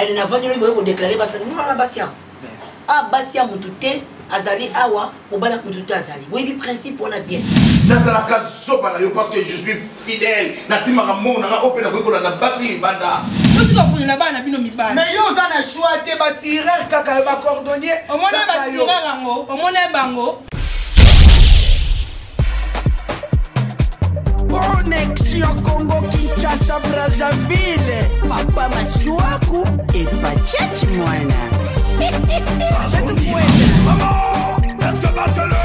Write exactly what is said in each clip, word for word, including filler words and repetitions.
elle n'a venu le déclarer parce que nous on a Bassia. Ah Bassia Moutouté, Azali Awa, Obala Moutouté Azali. Oui, le principe on a bien. Nazalaka Sobala parce que je suis fidèle. Nasima Ramon, on a open la na Bassi Banda. Tu vas prendre la banane à bino mi ban. Mais yo on a choix de Bassirer kaka ba cordonnier. Au moins on a Bassirer bango, au moins on a bango. Connexion Congo Kinshasa Brazzaville. Papa Masuaku et Pachechi Moana. C'est tout point. Maman, est-ce que battle?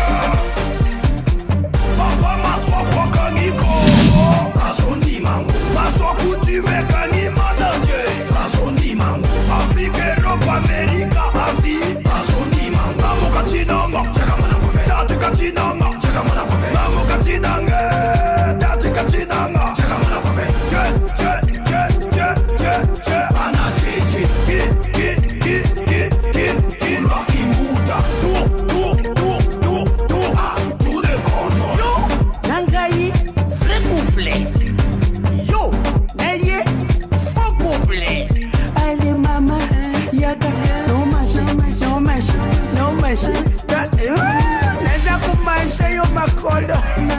Papa Maswa Kwakani Kongo. Asondi Mango. Maswa Koutive Kani Manaje. Asondi Mango. Afrique, Europe, America, Asie. Asondi Mango. Mamu Katinanga. Chaka Mana Kofe. Tate Katinanga. Chaka Mana Kofe. Mamu Katinanga. Tate Katinanga. Chaka Mana Kofe. Je, je, je, je, je, je. Ana Chichi. Ki, ki, ki, ki, ki, ki. Rocky Muda. Tour, tour, tour, tour, tour. Ah, tour de contrôle. Yo, Nangayi, vrai couplet. Yo, Naye, faux couplet. Allez, maman, yaga, no machi, no machi, no machi. Laisse à commencer, yo, ma colle.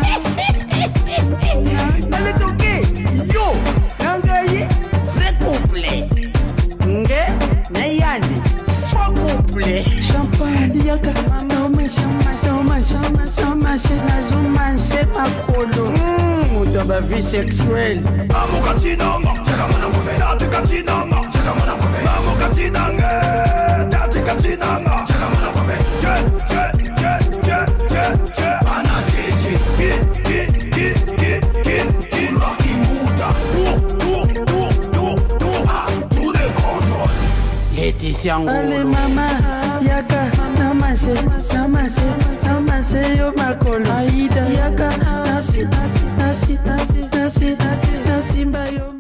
Allez, toqué. Yo, Nangayi, vrai couplet. Nge, Nayani, faux couplet. Champagne, yaga, no machi, no machi, no machi, no machi, ma colle. Dans ma vie sexuelle. Mamu Katinanga. Chaka Mana Kofe. Tate Katinanga. Chaka Mana Kofe. Mamu Katinanga. Tate Katinanga. Chaka Mana Kofe. Je, je, je, je, je, je. Ana Chichi. Ki, ki, ki, ki, ki, ki. Rocky Muda. Tour, tour, tour, tour, tour. Ah, tour de contrôle. Laetitia Ngolo. Allez, maman, yaga, namase, namase, namase, yo makolo. Aïda, yaga, nasi, nasi, nasi, nasi, nasi, nasi, nasi, mbayo.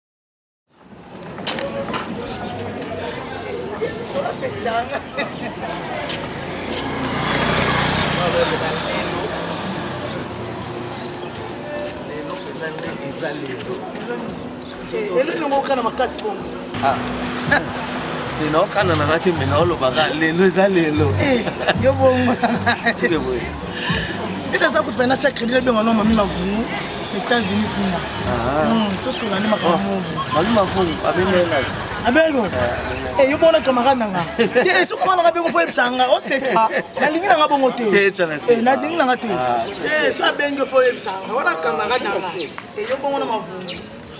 Elo nongo kana makasi bongo. Ah. Tena okana na ngati mina olobaga lelo za lelo. Eh, yo bongo. Tile boy. Ita za kuti fina cha credit benga no mami mavunu États-Unis kuna. Ah. Mm, to sula ni makamu. Mami mavunu abemela. Abego. Eh, yo bona camarade nanga. Eh, so kama nanga bengo fo ebsanga, o seka. Na lingi nanga bongo te. Eh, na dingi nanga te. Eh, so abengo fo ebsanga. Wana camarade nanga. Eh, yo bongo na mavunu.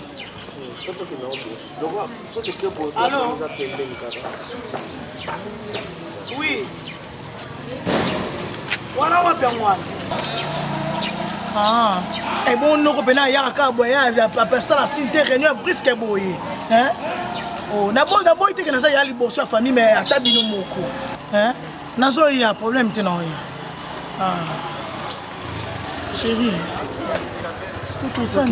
Alors, oui. Voilà, on va bien voir. Ah, et bon, nous revenons hier à Kaboya, il y a personne à Sinte Réunion, brisque boy. Hein? Oh, d'abord, d'abord, il y a des gens qui ont famille, mais à Tabino Moko. Hein? Nazo, il y a un problème, tu n'as rien. Ah, chérie, c'est tout ça,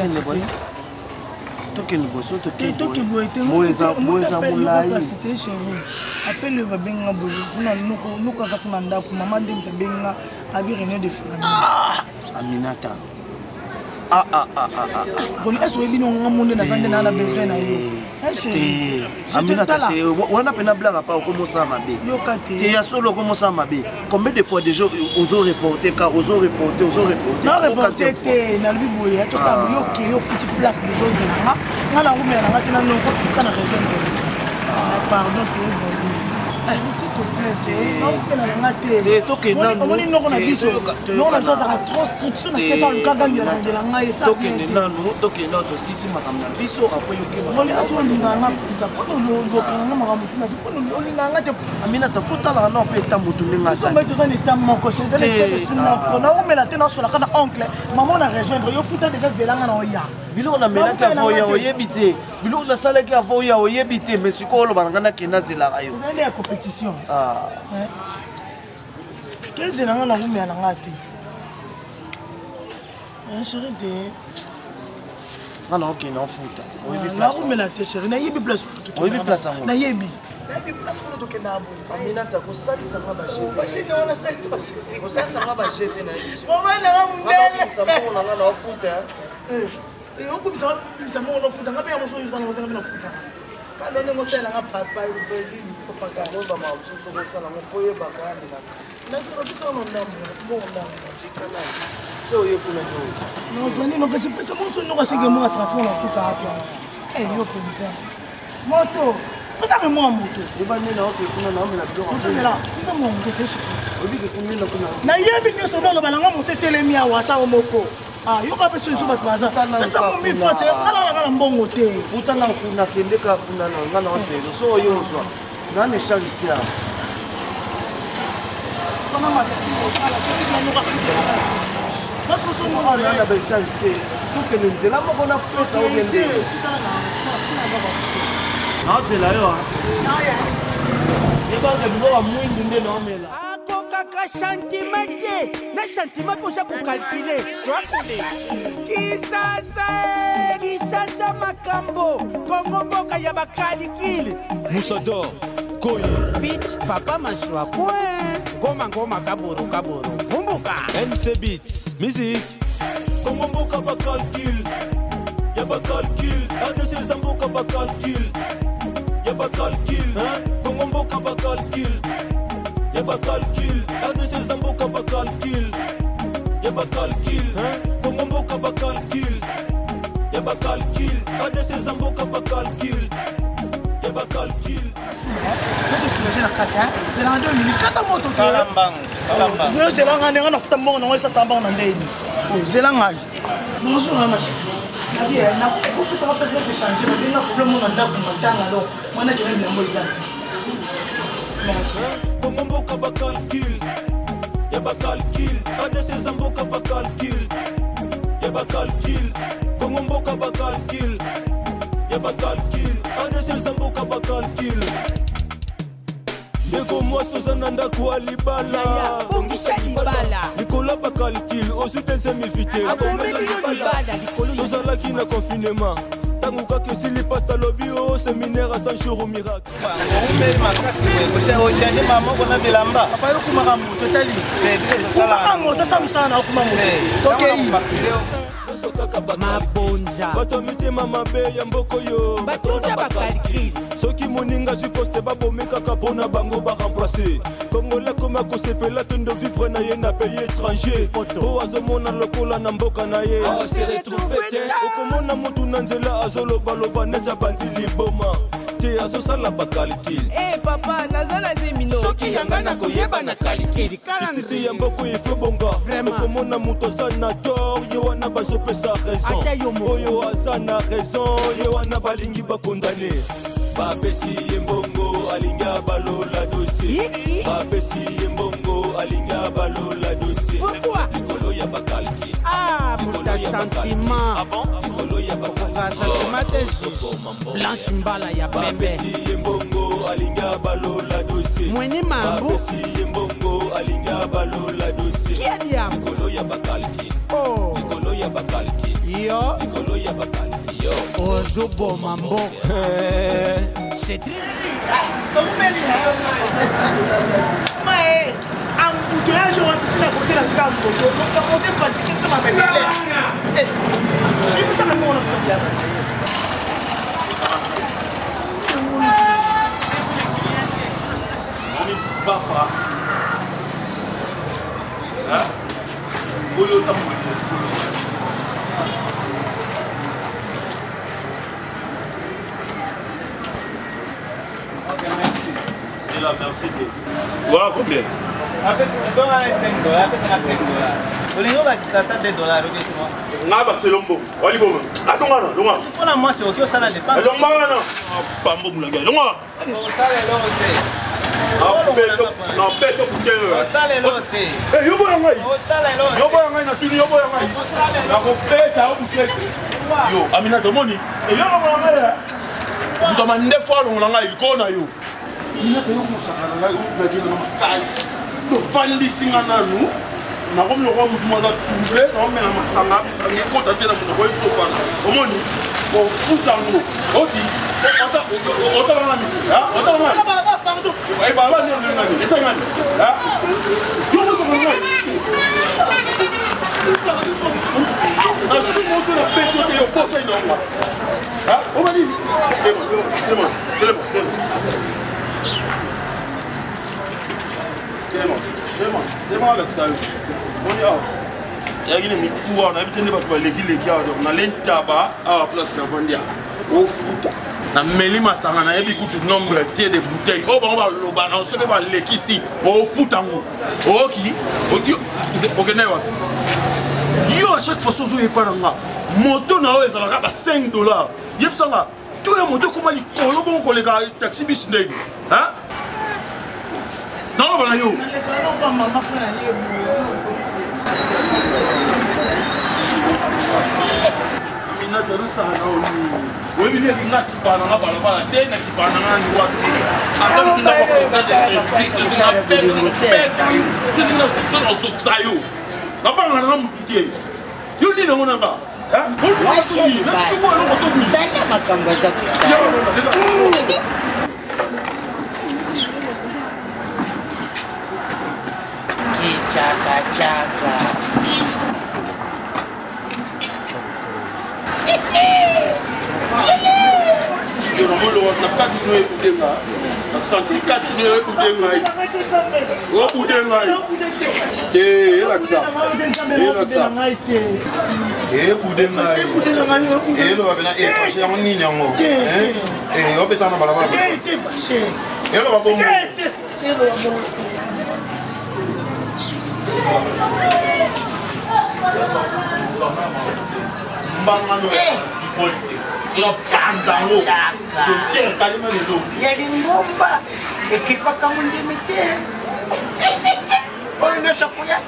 toke liboso toke toke boite moeza moeza mulai capacité chérie appelle ba benga bolo kuna nuko nuko za kuna ndako mama ndimpe benga abi réunion de famille Aminata ah ah ah ah bon est-ce que bino ngamunde na vande na na besoin na yo eh chérie Aminata te wana pena blaga pa ko mosa mabe yo kate te ya solo ko mosa mabe combien de fois déjà ozo reporter car ozo reporter ozo reporter non reporter te na liboye to sa yo ke yo futi place de choses na ngala ngumela na ngati na noko sana rejoindre pardon te bon te toke nanu omoni noko na biso noko na biso azaka trop striction na keta lukaga ngelandela ngai esa toke nanu toke nanu tosisi makambo na biso apo yoke moli asolinganga mpenza mpona lokanga makambo fina mpona olinganga te Aminata fotalaka na mpe eta motu ndenge azali toza na eta moko naomela te nasolaka na oncle mama na rejoindre yo futa deja zelanga na oya biloko namelaki avo ya oyebi te biloko nasalaki avo ya oyebi te mais sikoyo olobana ngai nakende azelaka yo ezali ya compétition kezelanga na ngumela na nga te chéri te nga na okende ofuta nakumela te chéri nayebi place oyebi place yango nayebi nayebi place kuna tokenda aboye Aminata kosalisanga bajete wana salisa bajete kosalisanga bajete na biso omananga mundele samongo na nga na ofuta okubisa mongo nofuta nga mpe ya moso oyozana otanga mpe nafuta Quand on est là, papa, il peut dire papa. On va m'amuser sur le salon. On peut y aller. Mais c'est le plus bon nom. Bon nom. C'est où il pour le jour. Non, je ne sais pas si c'est moi qui ai moi transformé en sous-car. Eh, yo, moto. Vous savez moi moto. Je vais aller là, on va aller là. On est là. Vous savez moi moto. On dit que combien de temps? Na yebi nyoso dans le balanga moto telemi a wata omoko. Ah, yo ka beso iso ba twaza. Esa mo mi fote, ala la la mbongo te. Futa na kuna kende ka kuna na ngana waselo. So yo so. Na ne charge tia. Kama mata ko ala ko ti no ka kiti. Mas ko so mo na na be charge te. Ko ke ni nzela mo kona pesa o gende. Na c'est là yo. Na ya. Yeba ke bibo mwindi nde na mela. Kaka sentiment te na sentiment posa ko calculer swakule kisasa kisasa makambo kongo mboka ya bakalikile Musador Koyi fit papa maswa kwe ngoma ngoma kaburu kaburu vumbuka N C Beats musique kongo mboka ba calcul ya ba calcul ade ces mboka ba calcul ya ba calcul hein kongo mboka ba calcul Y'a pas calcul, la de ces amboka pas calcul. Y'a pas calcul, hein, comme amboka pas calcul. Y'a pas calcul, la de ces amboka pas calcul. Y'a pas calcul. Qu'est-ce que c'est la kata? C'est dans deux minutes. Kata moto. Salambang, salambang. Je te l'en ai un futa mbongo na ça sambang na ndeni. Oh, zelanga. Bonjour ma chérie. Nabi, na ko pesa ka pesa se changer, mais na problème na ndako matanga alors. Mwana je vais me moiser. Merci. Kongo mboka ba calcul, y'a ba calcul, la de ces amboka ba calcul, y'a ba calcul, Kongo mboka ba calcul, y'a ba calcul, la de ces amboka ba calcul. Deko moi Sozananda kwa libala, ungisha libala, Nicolas ba calcul, aussi des semifité, Tozala qui na confinement. Tanguka que si les pastes à lobby au séminaire à Sanchoro miracle. On met ma casse, ouais. Aujourd'hui, maman, on a de l'amba. Papa, yo kuma ramu, totali. Kuma ramu, tasa msana kuma ramu. Ok. mabonja Bato mitema mabe ya mboko yo. batonda bakalikile Soki moninga supposte babomeka kapona bango ba remplacer. Congolais comme kosepela tondo vivre na ye na pays étranger. O azomona lokola na mboka na ye. On se retrouve okomona mutu na nzela azoloba loba neza bandi liboma. Te azosala ba calcul. Eh papa, nazala zemino. soki yanga na koyeba na kalikili Justice ya mboko ifo bonga. Okomona mutu aza na tort ye wana bazopesa raison. Ata yo moko. Oyo aza na raison ye wana balingi bakondane. Babesi yembongo alinga balola dossier. Yiki. Babesi yembongo alinga balola dossier. Pourquoi? Likolo ya bakalki. ah muta sentiment Ah bon? Likolo ya bakalki. ka sentiment te juge blanche mbala ya pembe Babesi yembongo alinga balola dossier. mweni mambu Babesi yembongo alinga balola dossier. kia diamu Likolo ya bakalki. oh Likolo ya bakalki. yo Likolo ya bakalki yo. ozoboma mboka cedrik Mae, embouteillage on peut la côté la sika moto. Donc la moto facile comme ma belle. Eh. J'ai vu ça même on a fait bien. Papa. Hein? Oyo tamu. C'est la merci de. Voilà combien? Après, c'est cinq dollars. Après, c'est cinq dollars. Olingo bakisa ata deux dollars oke toi. Nga ba selombo. Wali boma. Adonga na, donga. Pour la moi c'est OK ça la dépense. Elonga na. Pambo mulanga. Donga. Ça les lote. Ah, beto. Na beto kutelo. Ça les lote. Eh, yo boya ngai. Oh ça les lote. Yo boya ngai na tini yo boya ngai. Na ko beta o kutelo. Yo, amina tomoni. E yo boya ngai. Ndo mande fwa lo ngai ikona yo. Ina ko yo musaka ngai u na kina na makasi. Do fandi singa nanu. Na ko mlo ko mutu mwa tumbe na o mena masanga sangi ko tatela mutu ko sokana. Omoni ko futa ngo. Odi. Ota ota na misi. Ha? Ota na. Pardon. Eh bah là, non, non, non, c'est ça, hein? Yo, moi, ça va mal. Ah, je suis mon seul à péter, et au conseil, non, moi. Ah, on va dire. C'est bon, c'est bon, c'est bon, c'est bon. C'est bon, c'est bon, c'est bon avec ça. On y a. Il y a une mitou, on a habité les bateaux, les guillemets, on a l'intaba à la place de la Vandia. Au foot. Na meli masanga na yebi kutu nombre de bouteilles. Oh bon, on va loba, on se va l'équipe ici. Au foot en gros. Ok, ok, ok, n'est-ce yo à chaque fois sozo epananga moto na o ezalaka ba cinq dollars yebsanga to ya moto koma likolo bon kolega taxi bus ndenge hein non bana yo mina de ça na o ni o bi ne na ki bana na bana bana te na ki bana na ni wa attends tu na pas président de c'est ça c'est ça c'est ça ça yo na bana na mutuke yo ni na nga hein on se dit na tu vois le moto ni dana makamba za kusa kichaka chaka yo na molo na katino e budenga na senti katino e budenga o budenga eh relaxa relaxa eh budenga eh lo va bena eh parce que on ni nyango eh eh o betana balabala eh lo va bongo eh lo va bongo mbangano Chanzango, il y a des bombes et qui pas comme on dit, mettez. On ne sait pas.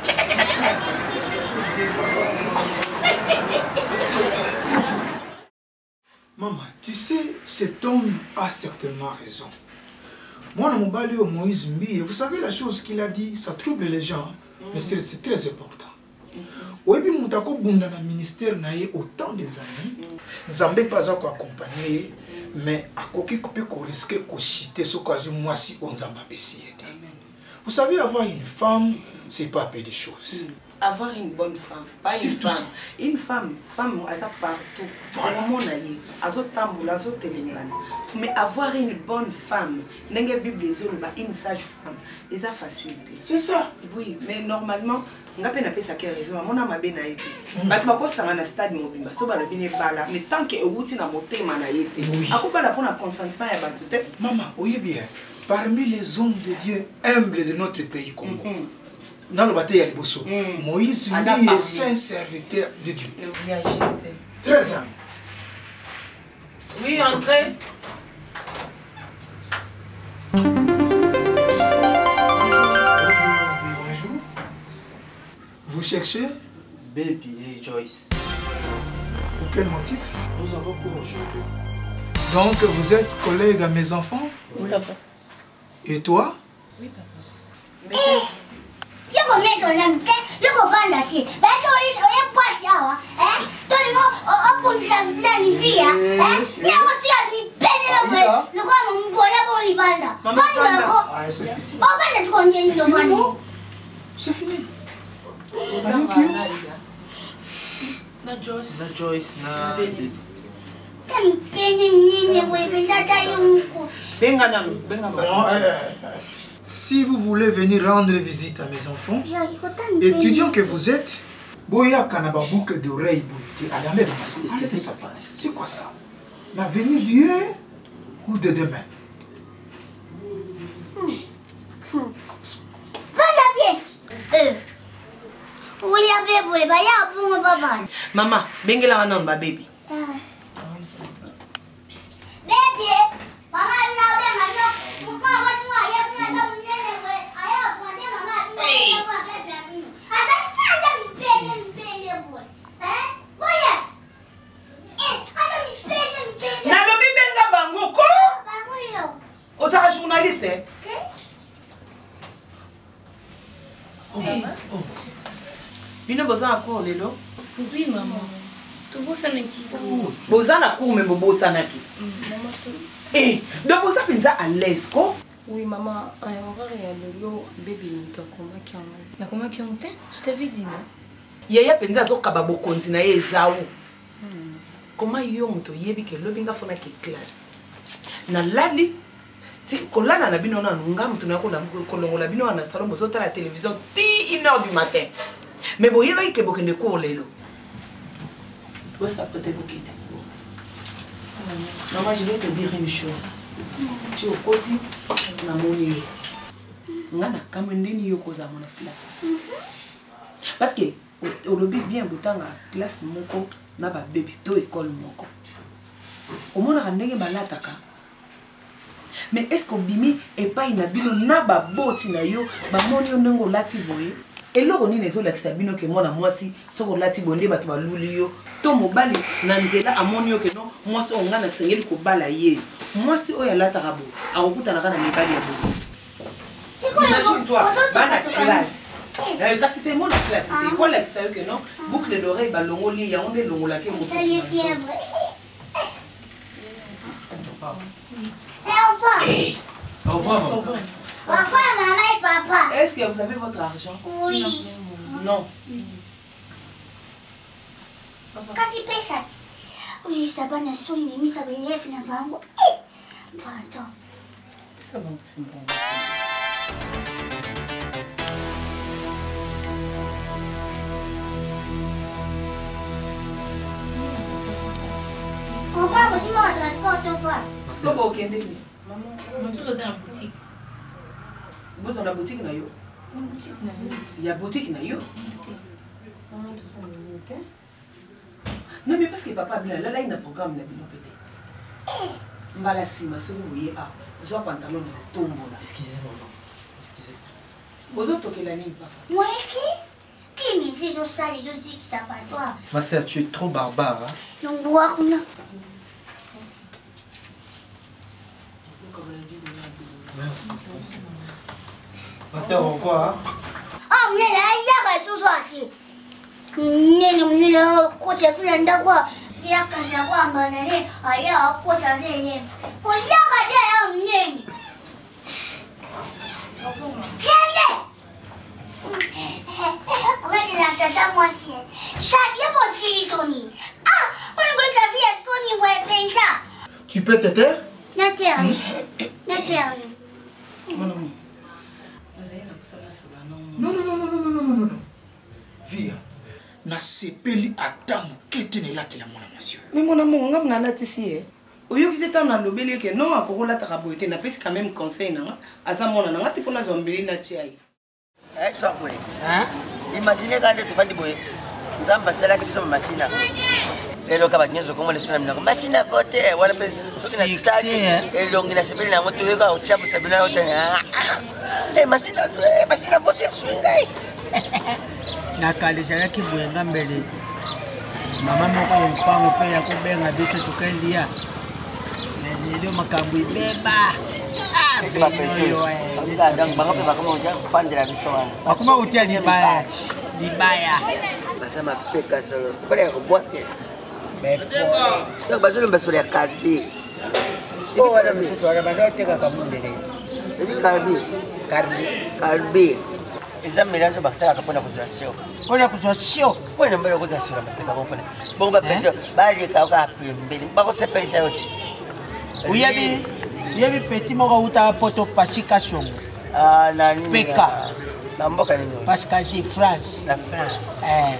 Maman, tu sais, cet homme a certainement raison. Moi, mon balai au Moïse Mbi, vous savez la chose qu'il a dit, ça trouble les gens, mais c'est très important. Oui, mais Moutako Bunda na ministère na ye autant des années. Zambé pas à accompagner, mais à quoi qui peut risquer de chiter ce cas moi si on zamba bessier. Vous savez, avoir une femme, c'est pas peu de choses. Avoir une bonne femme, pas une femme. Ça. Une femme, femme, elle a partout. Voilà. Mais avoir une bonne femme, une sage femme, c'est facilité. C'est ça. Oui, mais normalement, on a pas ça qui raison. Mon âme a bien été. Mais pas quoi ça na stade mobile. So ba le bien bala. Mais tant que outi na moté mana été. A quoi ba la pour na consentement ya batu. Maman, oui bien. Parmi les hommes de Dieu humbles de notre pays Congo. Dans le bataille à Bosso, Moïse lui est saint serviteur de Dieu. Très humble. Oui, André. Bonjour. Vous cherchez Baby et Joyce. Pour quel motif? Nous avons cours aujourd'hui. Donc vous êtes collègue à mes enfants? Oui, papa. Et toi? Oui, papa. Mais Yoko make on them, Yoko find that kid. That's all it or party hour, eh? Don't go up on some nanny fear, eh? Yeah, what you have me penny away. Look on Boya Boni Banda. Ah, c'est fini. Oh, ben, let's go and get the money. C'est fini. Are you cute? Na Joyce. Na Joyce, na baby. Si vous voulez venir rendre visite à mes enfants, étudiants que vous êtes, Boya Kanaba boucle d'oreilles, c'est quoi ça? L'avenir d'hier ou de demain? Maman, bengela non ba baby. Baby, mama na be mama, mama wa shwa ya kuna na mnene we, aya kwa ndia mama tuna kwa pesa yenu. Asa kaza mpende mpende boy. Eh? Boya. Eh, asa mpende mpende. Na lo bibenga bango ko? Bango yo. Ota journaliste eh? Oh. Oh. Bino boza encore lelo? Oui, maman. Tobosanaki. Bozana cour mais bobosanaki. Maman to. Eh, donc boza penza à l'aise ko? Oui, maman, on va regarder le bébé nito koma ki on. Na koma ki on te? Je t'avais dit non. Yaya penza zo kaba bokonzi na ye ezawu. comment yo moto yebi ke lobinga fona ke classe na lali ti kolala na bino na nga moto na kolongola bino na salon bozota la télévision ti une heure du matin mais boyeba ke bokende cours lelo vous ça peut être bokende. Maman, je vais te dire une chose. Tu es au côté, na moni yo. Ngana kamendeni yo koza mona classe. Parce que au lobby bien botanga classe moko na ba baby to école moko. Au mona randenge balataka. Mais est-ce qu'on bimi et pas ina bino na ba boti na yo ba moni yo ndongo lati boye. Et là on est les bino que moi na moi si soko lati bonde bato ba luli yo to mobali na nzela amoni yo ke non moi so ngana sengeli ko bala ye moi si oya lata rabo akukuta na kana mibali ya bo. C'est quoi le toi bana classe. Eh quand c'était mon classe c'était quoi là que que non boucle d'oreille ba longoli ya onde longola ke mo. Ça y fièvre. Eh enfin. Au revoir. Enfin, maman et papa. Est-ce que vous avez votre argent? Oui. Non. Kasi pesa. Oui, ça va na son ni ça va lève na bango. Eh. Pardon. C'est bon, c'est bon. Papa, vous m'en transportez pas. C'est pas OK ndeni. Maman, on tous dans la boutique. Vous dans la boutique na yo? La boutique na yo. Il y a boutique na yo? OK. Maman, tout ça dans le hôtel. Non mais parce que papa bien là là il a un programme na bino pété. Mbala sima so vous voyez ah, zo pantalon na tombola. Excusez-moi. Excusez. Vous autres que la nuit papa. Moi qui? Qui me dit je sais je sais qui ça pas toi. Ma sœur, tu es trop barbare hein. Donc boire on a. Merci. Ma sœur, au revoir. Ah, mais là, il y a quelque chose à dire. Nene, nene, kocha fulanda kwa ya kaza kwa manane aya kocha zene. Ko ya kaja ya nene. Kende. Comment il a tata moi si. Chaque possible Tony. Ah, on veut ta vie est Tony ouais pensa. Tu peux te taire? Naterne. Naterne. Mon amour. Non, non, non, non, non, non, non, non, non. Via. Na sepeli atamu ketene la tela mona monsieur. Mais mon amour, ngam na lati si eh. Oyo ki zeta na lobeli ke non akoko la taraboite na pesi quand même conseil na asa mona na ngati pona zombeli na chiai. Eh so akole. Hein? Imagine quand tu fandi boye. Nzamba sala ke biso masina. Elo ka banyezo ko mo lesina mina ko masina vote wala pe sikse elongi na sepeli na moto yoka uchabu sabina utana. Eh masina eh masina vote swingai. Nakalisha yaki buenga mbele. Mama moko mpango pe ya kubenga biso tukendia. Ndio makambo ibeba. Ah, yo eh. Ndang banga pe bakamo ja kufandira biso wana. Bakuma utia libaya. Libaya. Basama peka solo. Pale ko bote. Bepo. So basolo basolo ya kadi. Oh wala biso wala bandote ka kamundele. Ndi kalbi. Kalbi. Kalbi. Isa milanzo bakisala kapona kuzasio. Pona kuzasio. Pona mbele kuzasio na mapeka kompona. Bonga pete bali ka ka pembeni. Bako sepelisa yote. Uyebi uyebi petit moko uta poto pacification. Ah nani? Peka. Na mboka nini? Pacification France. La France. Eh.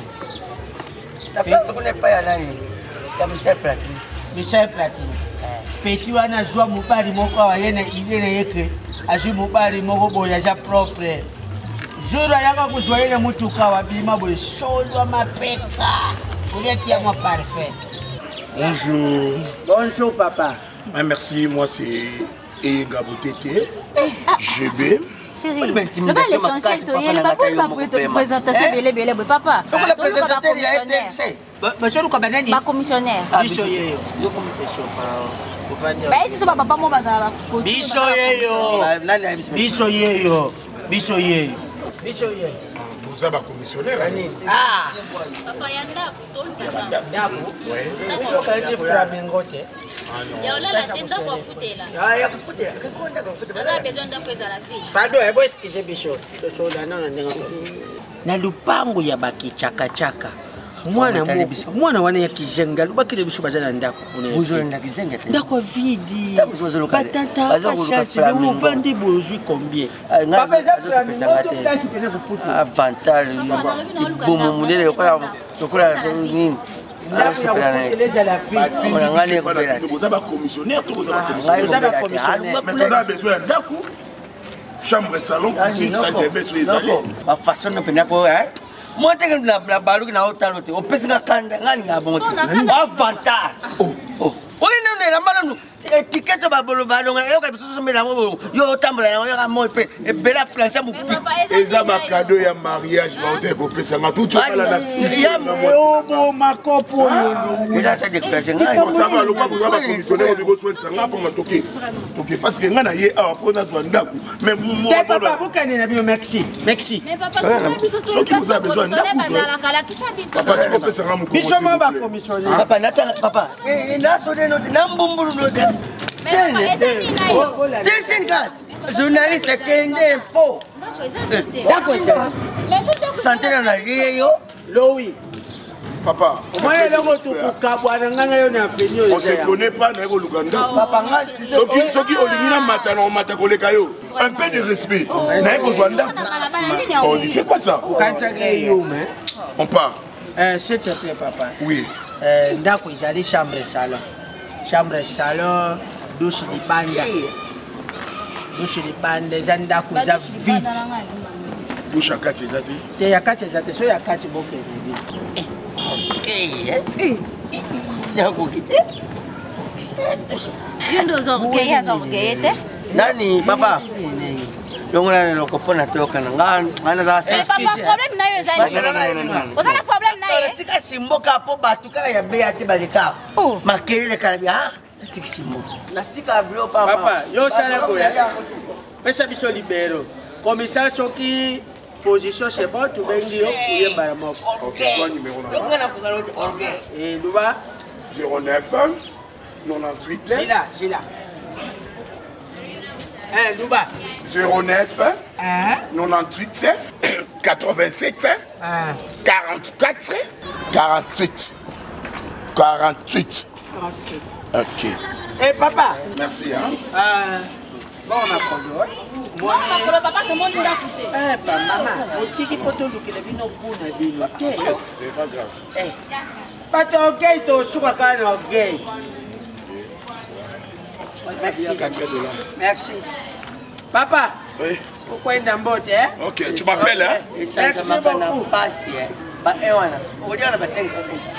La France kuna pa ya nani? Ya Michel Platini. Michel Platini. Petit wana joa mobali moko wa yene idene yeke. Azu mobali moko boya ja propre. Jura yaka kuzoyele mutuka wa bima boy solwa mapeka. Kuleti ya moi parfait. Bonjour. Bonjour papa. Ah, merci, moi c'est Eyinga Boutete. G B. Chérie, le pas l'essentiel, tu es pas pour te présentation belé belé papa. Donc la présentateur il a été c'est. Monsieur le banani. Ba commissionnaire. Biso yeyo. Yo communication par. Ba esi so papa mo bazala. Biso yeyo. Biso yeyo. Biso yeyo. Biso yeyo. Vous avez un commissionnaire. Ah. Papa yanda. D'accord. Ouais. Quand tu prends Bengote. Ya on a la tête pour fouter là. Ah ya fouter. Quand on fouter. On a besoin d'un président la vie. Pardon, et est-ce que j'ai biso? So là non non. Na lupango ya baki chaka chaka. mwana mwana wana ya kizenga lubakile biso bazana ndako bozolo ndako kizenga te ndako vidi batanta bachance vous vendez bozui combien papa ça avantage bomo mudele kwa tokola nini chambre salon cuisine salle de bain sur les allées ba façon na pena ko eh monte que na na balu na hotel hotel o pesa kanda ngani ngabonte avantage oh oh oyi nene la malanu étiquette ba bolo ba longa yo ka biso mbela ngo yo tambula yo ka mo pe e bela français mu pi eza ba cadeau ya mariage ba hotel ko pesa ma tout chocolat na ya mo bo makopo yo eza ça déclaration ngani ça va lo pas pour ba commissionnaire au besoin de sanga pour ma toquer OK parce que ngana ye a pour na zo ndaku mais mo papa bokane na bio merci merci mais papa so qui vous a besoin ndaku papa tu peux pesa ngamu ko biso mo ba commissionnaire papa nata papa e na so de no na mbumbulu no de T-cinquante journaliste tende faux. Santé dans la vie yo. Lowi. Papa. Moi elle est retour pour kabwana nganga yo na venir. On se connaît pas na Luganda. Papa nga soki soki olingina matana o matakoleka yo. Un peu de respect. Na ko zwanda. On dit c'est quoi ça? On part. Euh s'il te plaît papa. Oui. Euh ndako j'allais chambre salon. Chambre salon. Douche de banda. Douche de banda, zanda kuza vite. Douche à quatre zati. Te ya quatre zati, so ya quatre boke. Eh eh. Ya ko kite. Yundo zorgeye azorgeye. Nani papa? Yongona loko pona toka ngana ngana za sisi. Papa problème na yo zali. Ozana problème na ye. Tika simboka po batuka ya beati balika. Makelele kalabia. Papa, yo sala koya. Pesa biso libero. Commissaire soki position c'est bon, tu vas dire que tu es mort. OK, quoi numéro là? OK. Et Louba zéro neuf quatre-vingt-huit. C'est là, c'est là. Hein, Louba zéro neuf quatre-vingt-huit quatre-vingt-sept quarante-quatre quarante-huit quarante-huit. OK. Eh papa. Merci hein. Euh bon on a connu. Moi papa papa comment tu l'as coûté? Eh pas maman, on dit qu'il faut tout que les vino pour na vino. OK. C'est pas grave. Eh. Pas ton gay to suka kana gay. Merci. Merci. Papa. Oui. Pourquoi il d'ambote hein? OK, tu m'appelles hein? Merci beaucoup. Passe hein. Ba eh wana. On dit on a ba cinq cents.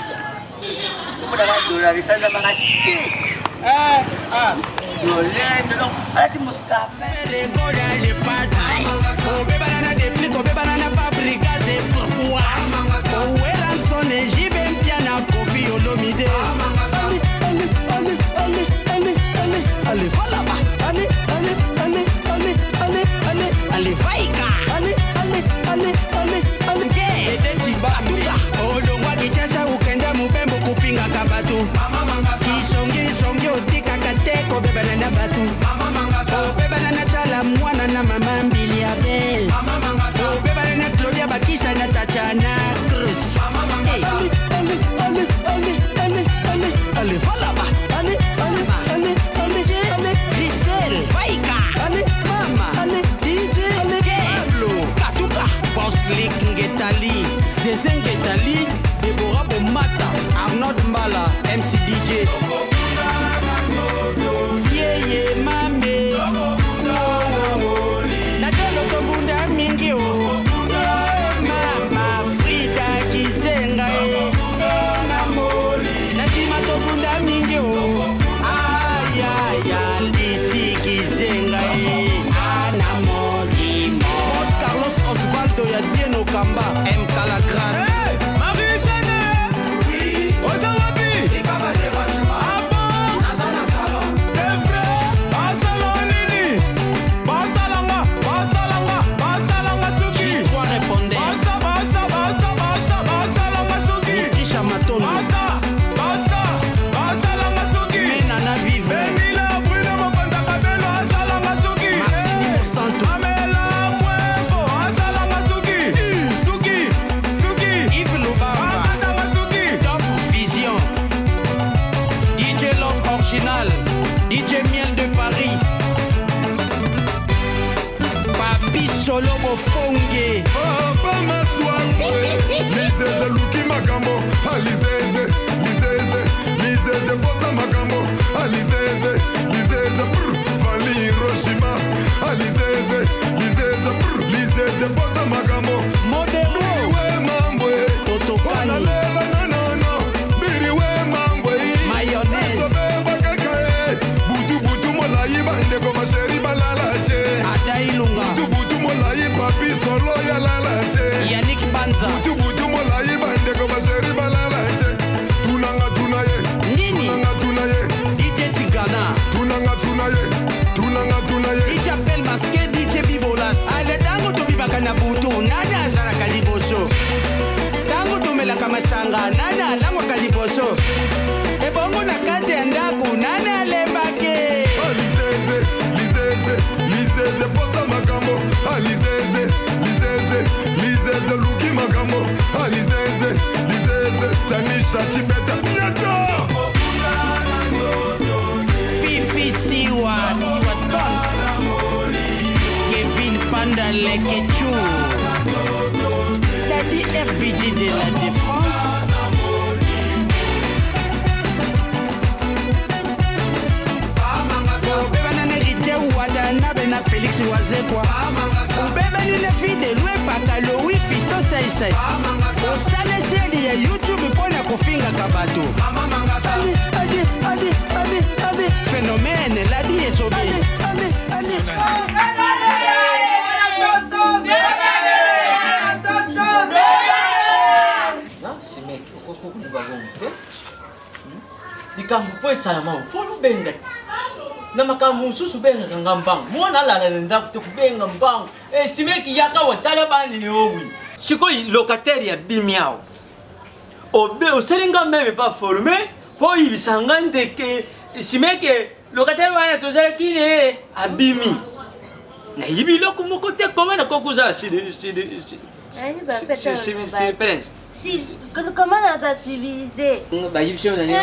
Eh, ah, Yolande, non, arrête de musca. les gars dans les pattes. Au bébana des plics, au bébana fabrica, c'est pourquoi. Au Weranson et j'y vais bien à Kofi Olomide. Allez, allez, allez, allez, allez, allez, allez, va là-bas. Allez, allez, allez, allez, allez, allez, allez, vaïka. Allez, allez, allez, allez, allez, yeah. Et des tibatuka. Oh, le roi qui tient ça, ou kenda moubembo kufinga kabatu. Kisongi, songi, otika kateko, bébana na batu. Oh, bébana na chala, mwana na mama mbili ya belle. Oh, bébana na Claudia Bakisha na Tatiana Cruz. Allez, allez, allez, allez, allez, allez, allez, va là-bas. Allez, allez, allez, allez, allez, Gisèle, Vaïka. Allez, mama, allez, D J, allez, Pablo, Katuka, Boss Lick Ngetali, Zezé Ngetali, Deborah Bomata, Arnaud Mbala, M C D J. Yeah, yeah, mame. Natolo kobunda mingi o. Mama Frida Kizenga e. Nasima tobunda mingi o. Ay, ay, ay, disi Kizenga e. Anamoli mo. Boss Carlos Osvaldo ya Dieno Kamba. M. Calagras. Marie-Jeanne. Oui. Ozawabi. Cholobo Fonge. Papa Maswangwe. Liseze Luki Magambo. Alizeze, Liseze, Liseze Bosa Magambo. Alizeze, Liseze brr. Fali Hiroshima. Alizeze, Liseze brr. Liseze Bosa Magambo. Modelo. Biriwe Mambwe. Totokani. No no no. Biriwe Mambwe. Mayonnaise. Butu butu molayi bandeko masheri balala te. Adailunga. Butu butu molayi papi solo ya lala te. Yannick Banza. Butu butu molayi bandeko masheri balala te. Tunanga tunaye. Nini? Tunanga tunaye. D J Tigana. Tunanga tunaye. Tunanga tunaye. D J Appel Masque, D J Bibolas. Ale tango to bibaka na butu, nani azala kaliboso. Tango to melaka masanga, nani alango kaliboso. Ebongo na kati ya ndaku, nani alembake. Alizeze, Lizeze, Lizeze posa magambo. Alizeze, Lizeze, Lizeze luki magambo. Alizeze, Lizeze stanisha chibeta. Nyato! Fifi Siwa, Siwa Stone. Kevin Panda Lekechu. La D F B G de la Défense. Na Félix Wazekwa ubeba nile fide lwe paka Louis Fisto Saisai osale sedi ya YouTube pona kufinga kabato ali ali ali ali ali phénomène la di esobe ali ali non c'est mec okoko kubagonte likambo po esalama ofolo bengati na makambo mosusu bengaka nga mbangu mwana alala na ndako te kubenga mbangu esimeki yaka watala banini owi sikoyi locataire ya bimi awo obe osali nga meme pa forme mpo oyibisa nga ndeke simeki locataire wana tozalaki ne abimi nayibi eloko moko te koma nakoki kozala prince Comment on t'a civilisé? Bah, il faut aller.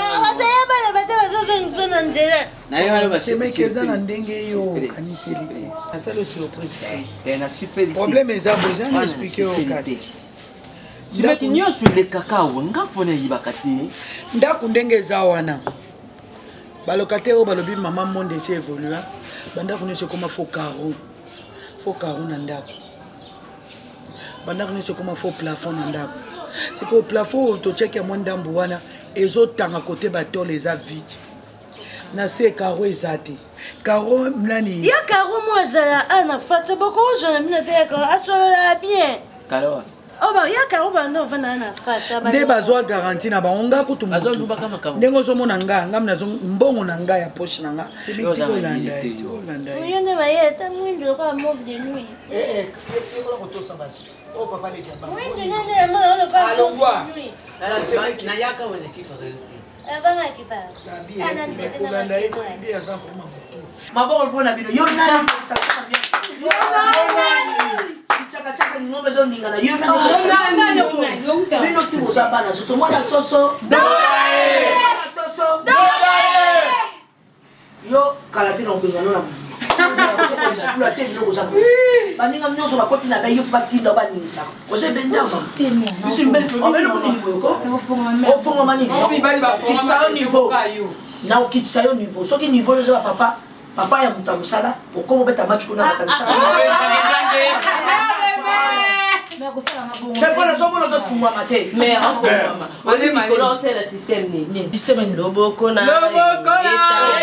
C'est mais que ça n'endenge yo kaniseli. Ça le surprise. Et na super. Problème est besoin d'expliquer au cas. Si mec nyonso le cacao nga fona yibakati. Ndako ndenge za wana. Ba locataire balobi maman monde s'est évolué. Banda connaît comment faut carreau. Faut carreau na ndako. Banda connaît comment faut plafond na ndako. C'est que le plafond, tu check à mon d'ambouana, et les autres à côté bateau les a vides. Na c'est caro ezati. Caro nani. Ya caro moi j'ai un fait c'est beaucoup je me fais que assola bien. Caro. Oh bah ya caro bah non vana na fait. Nde bazwa garantie na bangonga ko tumutu. Azo luba kama kama. Ndengo zo mona nga ngam na zo mbongo na nga ya poche na nga. C'est les tiko landa. Oui on va y être mwindo kwa mauve de nuit. Eh eh, ko ko to sabati. Oh papa les gars. Oui, tu n'as pas le pas. Allons voir. Na yaka wene kifa. Avant qui parle. Ana tete na bien maboko mpona bino yo nani sakana bien. Yo nani? Chaka chaka ni ngombe zo ndingana. Yo nani? Bino tu uzabana soto mwana soso. Dobae. Soso. Dobae. Yo kalatino ngingana na. La tête de Rosa. Baninga mnyoso bakoti na bayo fatinda banisa. Ose benda mama. Bisu mbele on bele ko niveau ko. O fonga mani. Obi bali ba fonga mani niveau. Na okitsa yo niveau. Soki niveau yo za papa. Papa ya mutamusala. Okomo beta match kuna mutamusala. Mais pour les hommes, on a fumé ma tête. Mais en fait, on est mal. On sait le système. Le système est lobo kona. Lobo kona.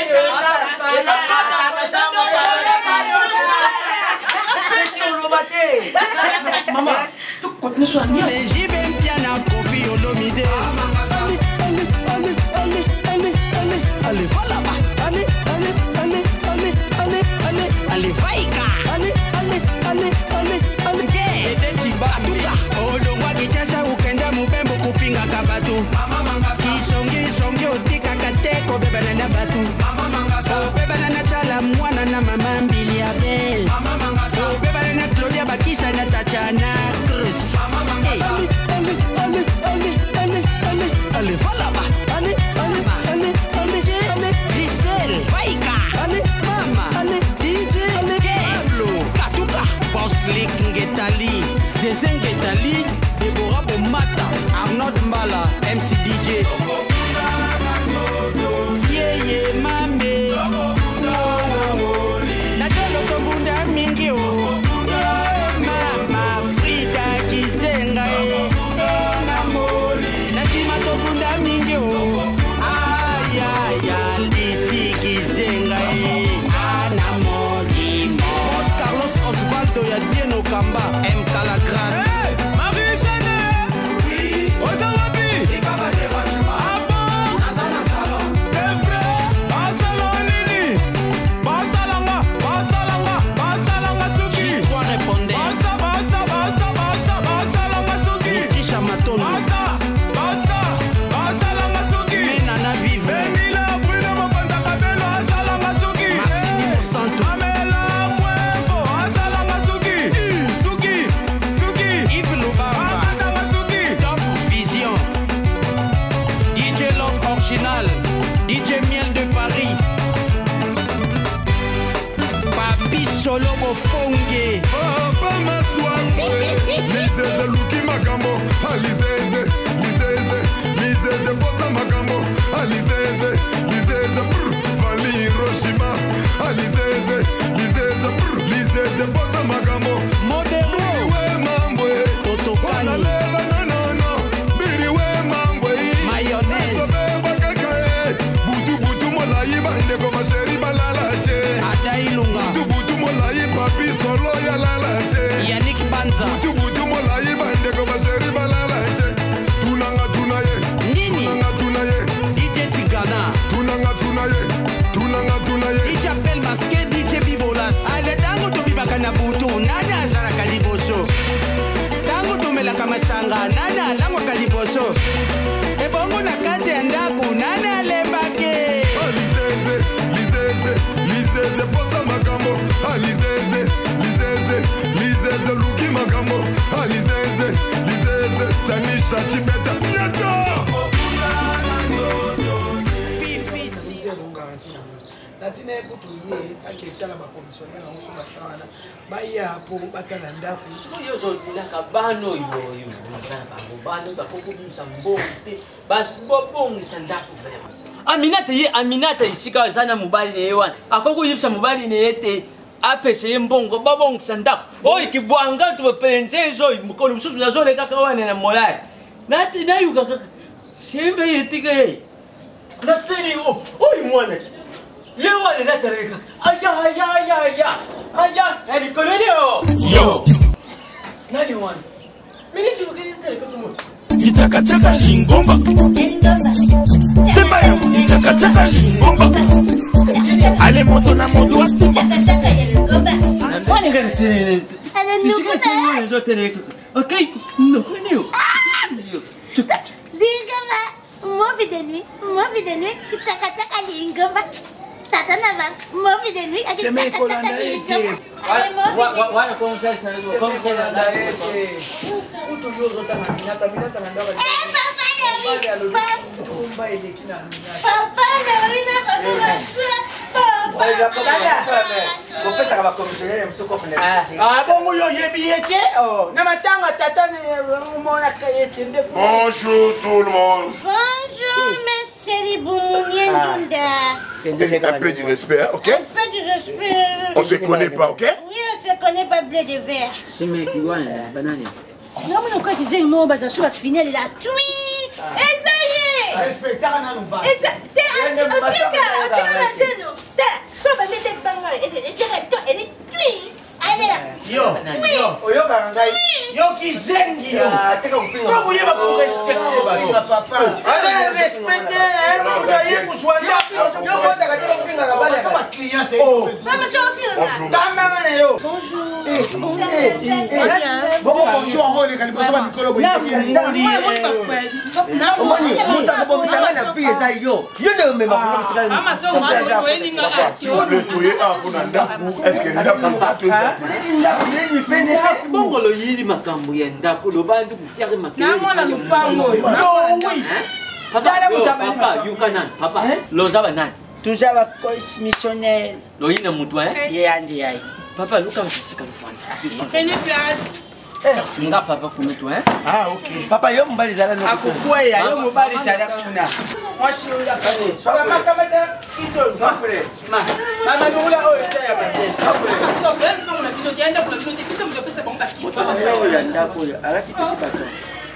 Maman, tout compte nous soit bien. J'y vais bien à Kofi Olomide. Allez, allez, allez, allez, allez, allez, allez, va là-bas. Allez, allez, allez, allez, allez, allez, allez, vaïka. Allez, allez, allez, allez, allez. Ede chibatuka. Olongwa kichasha ukenda mubembo kufinga kabatu. Kisongi songi otika kateko beba na batu. Oh beba na chala mwana na mama mbili ya bel. Oh beba na Claudia Bakisha na Tatiana Cruz. Allez, allez, allez, allez, allez, allez, allez, va là-bas. Allez, allez, allez, allez, allez, Grisel, Vaïka. Allez, mama, allez, D J, allez, Zezenge Dali, Deborah Bomata, Arnold Mbala, M C D J. Yeah, yeah, mame. Nakelo kobunda mingi o. Mama Frida Kizenga e. Nashima tobunda mingi o. Ay, ay, ay, Lisi Kizenga e. Anamoli mo. Os Carlos Osvaldo ya Dieno Kamba, M. Calagras. Solomo Fonge Papa Maswangwe Liseze Luki Makambo Alizeze, Liseze, Liseze Bosa Makambo Alizeze, Liseze Brr Vali Hiroshima Alizeze, Liseze Brr Liseze Bosa Makambo Modelo Biriwe Mambwe Totokani Wanalela no no no Biriwe Mambwe Mayonnaise Nasobe Bakakae Butu Butu Molayi Bandeko Masheri Balalate Adailunga Butu Butu Molayi Papi Solo Yalalate Yannick Banza Butu Butu Molayi Bandeko Masheri Balalate Tunanga Tunaye Nini Tunanga Tunaye D J Tigana Tunanga Tunaye Tunanga Tunaye D J Appel Masque D J Bibolas Ale tango to bibaka na butu Nani azara kaliboso Tango to melaka masanga Nani alango kaliboso Ebongo na kati ya ndaku Nani alembake Alizeze, Lizeze, Lizeze Bosa Makambo Alizeze, Lizeze, Lizeze Luki Makambo Alizeze, Lizeze Stanisha Chibeta Nyato natina ekutu ye aketala bakomisionnaire nango so basala baya po batala ndako sikoyo ozolilaka bano yoyo ozana bango bano bakokobimisa mbongo te basi bobongisa ndako vraiment aminata ye aminata esika aza na mobali na ye wana akokoyebisa mobali na ye te apesa ye mbongo babongisa ndako oyo kibwanga tobopelenze ezoyo mokolo mosusu nazolekaka wana na molai nati nayuka kaka sembe yetika ye nateni oyo mwana ye wana nataleka aya aya aya aya aya alikoleleo yo nani wana miniti wakalitaleka tumo Ichakachaka lingomba Sema yangu ichakachaka lingomba Ale moto na moto wa simba Wani gana tene Nisika tene nezo tene Ok, no kunio Lingomba Mauvais de nuit Mauvais de nuit Ichakachaka lingomba Tata nava Mauvais de nuit Ichakachaka lingomba Wana komisari sana komisari na utu yozo tana minata minata na ndawa Eh papa David Tumba eleki na minata Papa David na Bonjour tout le monde. Bonjour monsieur Liboumounie Ndunda. Un peu du respect, hein, ok? Un peu du respect. On se connaît pas, ok? Oui, on se connaît pas, blé de verre. C'est mec qui voit la banane. Non, mais quand tu disais le mot, bah, je suis la finale, là. Oui. Et ça y est. Respectez un an. Et ça, t'es un petit peu, tu es la jeune. T'es, tu vas mettre des bangles et des directeurs et des tuiles. Allez là. Yo, yo, yo, Karangai. Yo, Kizengi. Yo, faut vous y avoir pour respecter. Papa. Allez, respecter. Vous voyez, vous soignez. Yo, vous avez un finger là-bas. Ça va client. Oh. Maman, tu vas faire là. Bonjour. Bonjour. Bon, bonjour. On va aller bossa Nicolo. Est-ce que bongolo yili makambo ya ndako lobandi kutiaka makele namona lupango oui papa papa yuka nani papa loza banani tuza ba missionnaire loyina mutu hein ye andi ai papa luka msika lufanda Prenez place. Merci. Nga papa pour toi hein. Ah OK. Papa yo mbali zala no. Akukweya yo mbali zala kuna. Mwasi yo yakale. Papa kama ta kito. Swapre. Ma. Mama ngula o esa ya bate. Swapre. So ben no na kito dienda kuna kito kito mjo pesa bomba kito. Papa yo ya ndako ya alati petit bateau.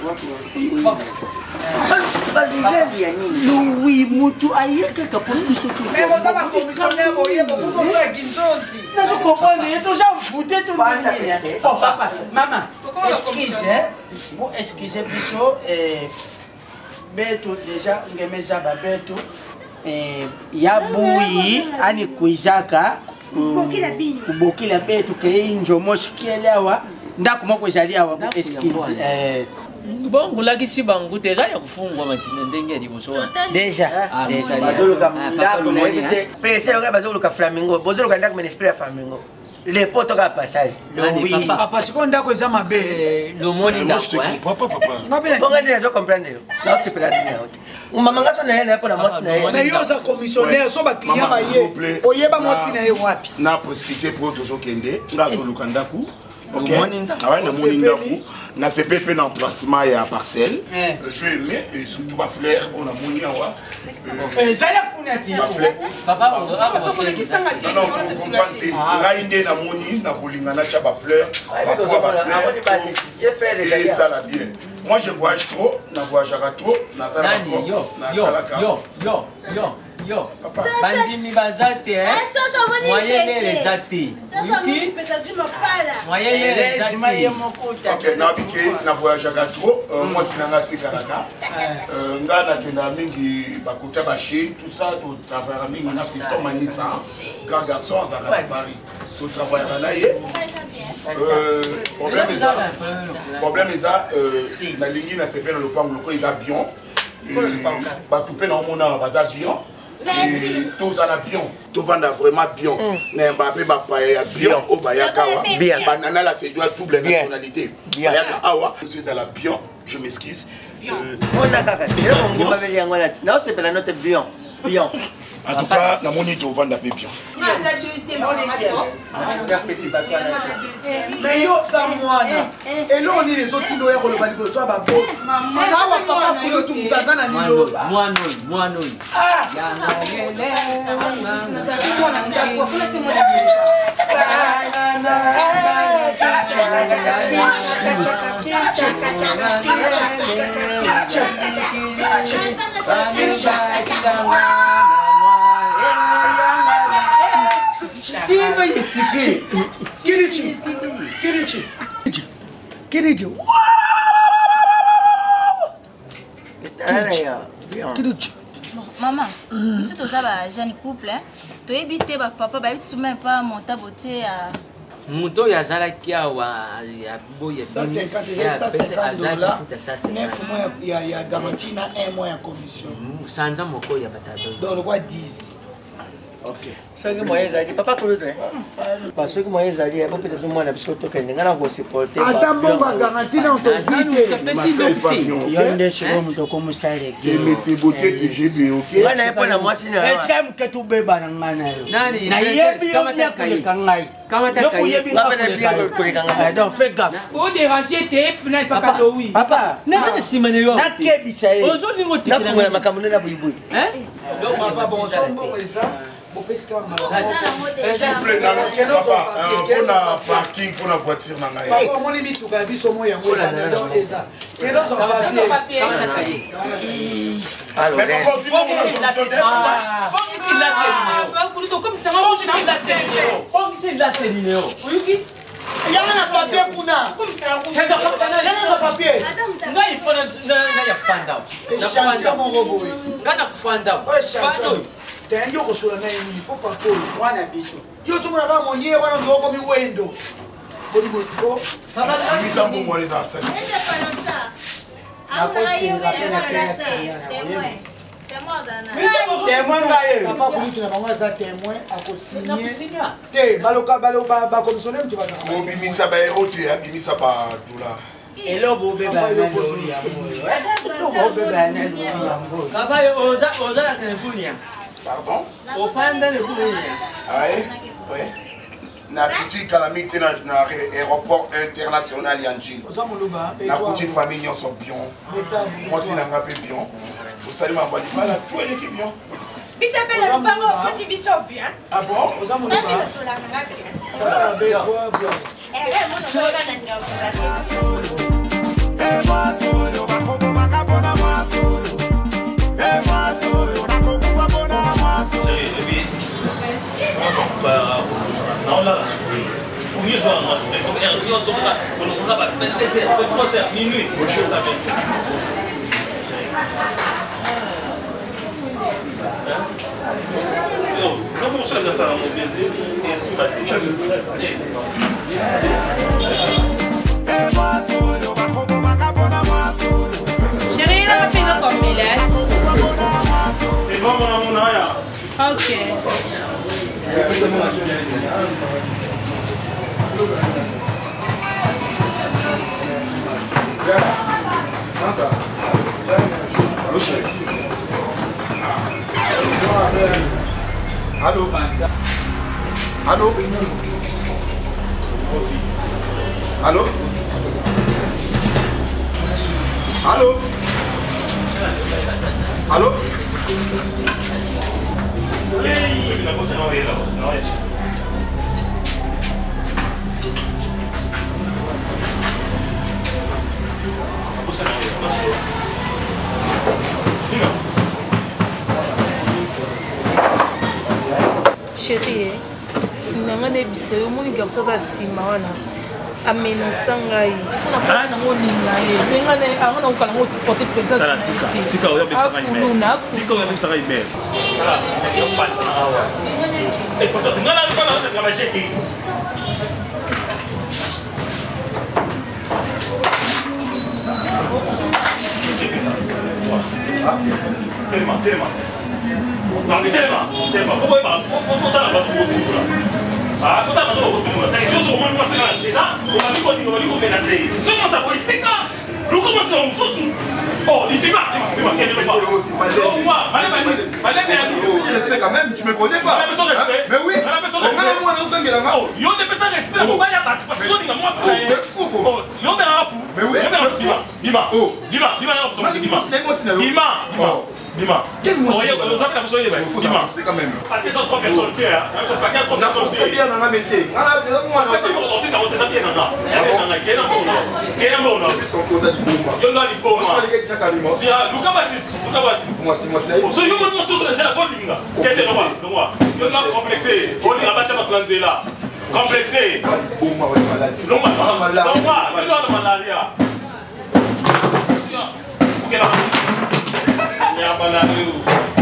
Louis mutu ayeka kaponi soto. Mais vous avez commissionnaire boye beaucoup de ça ginzonzi. Na je comprends mais to já fouté tout le Oh papa, maman. Excuse hein. Vous excusez biso eh beto déjà ngemeza ba beto eh ya bui ani kuizaka Kubokila binyo. kubokila beto ke injomo sikielewa ndako moko ezali awa excuse eh Bon, vous l'avez si bango déjà il y a kufungwa matine ndenge liboso. Déjà. Déjà. Bazoluka ndako na ebite. Pressé loka bazoluka flamingo. Bozoluka ndako mais esprit ya flamingo. Les potes ka passage. Oui, papa siko ndako eza mabe. Le monde ndako. Papa papa. Bonga ndio zo comprendre. Non c'est pas la Mama ngaso na yena pona mwasi na yena. Mais yo za commissionnaire so ba client ba ye. Oyeba mwasi na ye wapi? Na prescripté pour tozo kende. Ngazoluka ndako. OK. Ah ouais, na moni ndako. Na C P P na emplacement ya parcelle. Je vais aimer et surtout ma fleur on a moni awa. Eh zala kunati. Papa on Ah parce que qui sanga Non non, on comprend. Rainde na moni na kolingana cha ba fleur. Et ça la bien. Moi je voyage trop, na voyage trop, na ça Nani yo yo yo yo yo yo. Bandimi bazate hein. Moyen les zate. Yuki. Moyen les zate. Ok, na bike na voyage trop, moi sinanga tikalaka. Euh ngana kenda mingi bakota ba Chine, tout ça tout travailler mingi na fiston manisa. Grand garçon à Paris. Tout travailler là yé. Euh problème est ça. Problème est ça euh la ligne na sepena le pango ko ils a bien. Ba couper na mona ba bien. Et tous à la bien, tout vend vraiment bien. Mais Mbappé m'a pas bien au Bayakawa. Bien. Banana là c'est double nationalité. Bayaka awa, je suis à la bien, je m'excuse. On a kaka. On va venir en là. Non, c'est pas la note bien. Bien. En tout cas, na moni to vend peu bien. Petit bateau. Mais yo ça moi et là on est les autres loyer le balibo soit ba boat. Na wa papa pour tout mutazana ni lo. Moi non, moi non. Ah. Kirichi, Kirichi, Kirichi. Kirichi. Maman, si tu as un jeune couple, tu évites papa, si tu n'as pas monté beauté à. Muto ya zala kia wa ya boye ça cinquante dollars neuf mois ya ya garantie na un mois ya commission sanja moko ya batado donc le quoi dix. Ok. Ce que moi j'ai papa pour toi. Parce que moi j'ai dit papa c'est moi la biso to kende ngana ko supporter. Attends bon ba garantie na to suite. Yonde shiro mto ko mustari. C'est monsieur beauté de G B OK. Ngana yepo na mwasi na. Etem ke tu beba na ngana yo. Nani? Na yebi yo bien kule kangai. Kama ta kai. Yebi ba bien kule kangai. Donc fais gaffe. O déranger te pena pas ka oui. Papa. Na ça si mane yo. Na kebi chae. Aujourd'hui mo Na fungula makamune na buibui. Hein? Donc papa bon son bon et ça. Pour pescar malade. S'il vous plaît, papa, pour la parking, pour la voiture, na ngai. Papa, mon ami tout gabi so mo yango na donc eza. Et dans son papier. Kama ta kai. Alors, mais papa, finalement, on a commissionné. Bon ici la télé. Ba kuluto comme ça on ici la télé. Bon ici la télé. Yuki. Yana na papier kuna. Comme ça on. C'est comme ça Yana na papier. Ngai fona na ya fanda. Na fanda mon robot. Kana kufanda. Pardon. Tendo ko sula na yini po pa ko wana biso. Yo so mona ba monye wana ndo ko mi wendo. Bodi bodi. Papa, ils sont pour moi les anciens. C'est pas ça. Ah, on a eu la témoin. Témoin ngaye. Papa kuli tuna bango za témoin akosigner. Te baloka baloba ba commissionnaire tu vas ça. Mo bimisa ba héros tu as bimisa ba dola. Elo bo beba na lori ya moyo. Elo bo beba na lori ya moyo. Papa oza oza la kunia. Pardon? Au fin de l'année. Ah oui? Oui. na kuti calamité na aéroport international Yanjil. Na kuti famille nyonso bien. Moi si na ngape bien. Vous savez ma bonne femme, tout est qui bien. Bisa pela pango petit bicho bien. Ah bon? Oza mo ba? Ah ben toi bien. Eh eh mo no ba na ngao. Eh moi solo ba ko ba ka bona moi solo. Eh moi solo na ko ba bona moi solo. C'est bien. Bah non là. Pour mieux voir moi solo. Comme er yo solo là, on on va pas vingt-deux heures, vingt-trois heures, minuit. Bonne chose ça bien. Não vou chegar nessa momento e assim vai deixar de fazer. Chérie, là, on fait comme il est. C'est bon, mon amour, là. Ok. Allô, chérie. Allô. Allô. Allô. Allô. Allô. La cosa no è no è. Cosa no è. Chérie, nanga ne biso moni garçon ka sima wana amenasa ngai mpona nango ninga ye ndenge ne anga na okala ngo supporter présence tika oyo bebisaka email tika oyo bebisaka email yo panza na awa e pasa singala ko na ngaba jeki Telma, telma. Não, telma, telma. Como é que vou botar na tua cultura? Ah, botar na tua cultura. Se eu sou uma nossa cantina, o amigo digo, o amigo menazei. Se eu não politica, não começa um sosso. Oh, il bima, bima, quel est le pas? Moi, allez, allez, allez, allez. Quand même, tu me connais pas. On a besoin de respect. Mais oui. On a besoin de respect. Moi, on a besoin de respect. Oh, yo ne besoin de respect. On va y attaquer parce que on dit moi c'est. C'est fou quoi. Oh, yo ben un fou. Mais oui. Bima, bima. Oh, bima, bima là besoin de bima. Bima, bima. Bima. Quel mot c'est? Oh, vous avez besoin de bima. Il faut respect quand même. Pas des autres trois personnes qui hein. Pas quatre trois personnes. C'est bien dans la messée. Ah, déjà moi on va c'est bon, c'est ça on te bien là. Là, quel est bon là? Quel est bon là? Son cause à l'iboma. Yo là l'iboma. C'est pas les gars qui n'ont Si Luka basi, Luka basi. Moi si moi c'est. So yo mon soso na tela folinga. Quel est noir? Noir. Yo là complexé. On dit là-bas c'est pas planté là. Complexé. Iboma ouais malade. Non malade. Non pas, yo là malaria. Ok là. Ya malaria.